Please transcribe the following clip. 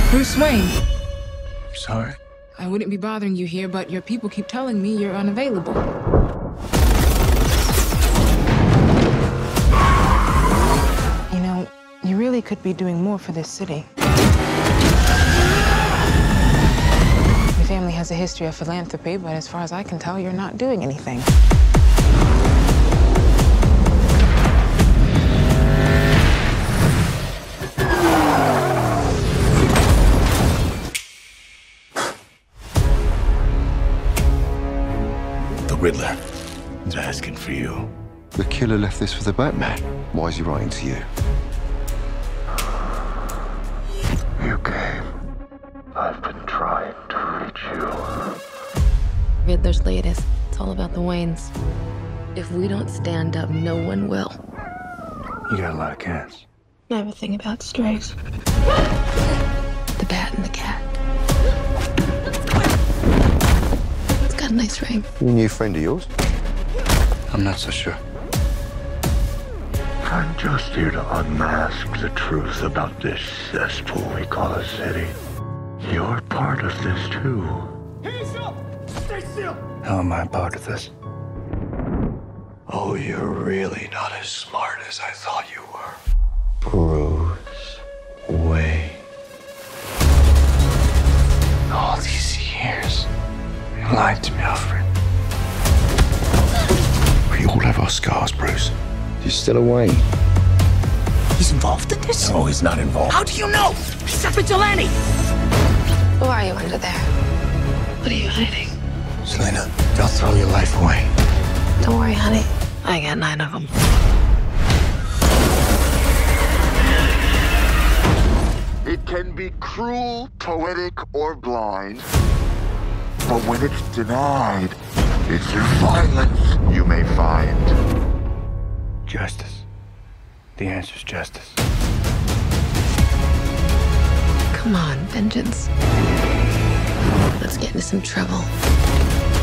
Bruce Wayne. Sorry. I wouldn't be bothering you here, but your people keep telling me you're unavailable. You know, you really could be doing more for this city. Your family has a history of philanthropy, but as far as I can tell, you're not doing anything. Riddler is asking for you. The killer left this for the Batman. Why is he writing to you? You came. I've been trying to reach you. Riddler's latest. It's all about the Waynes. If we don't stand up, no one will. You got a lot of cats. I have a thing about strays. The bat and the cat. It's got a nice ring. A new friend of yours? I'm not so sure. I'm just here to unmask the truth about this cesspool we call a city. You're part of this too. Hands up! Stay still! How am I a part of this? Oh, you're really not as smart as I thought you were. Bruce Wayne. All these years, you lied to me, Alfred. We all have our scars, Bruce. You're still away. He's involved in this? No, he's not involved. How do you know? He's a vigilante! Who are you under there? What are you hiding? Selina, don't throw your life away. Don't worry, honey. I got 9 of them. It can be cruel, poetic, or blind. But when it's denied, it's through violence you may find. Justice. The answer's justice. Come on, vengeance. Let's get into some trouble.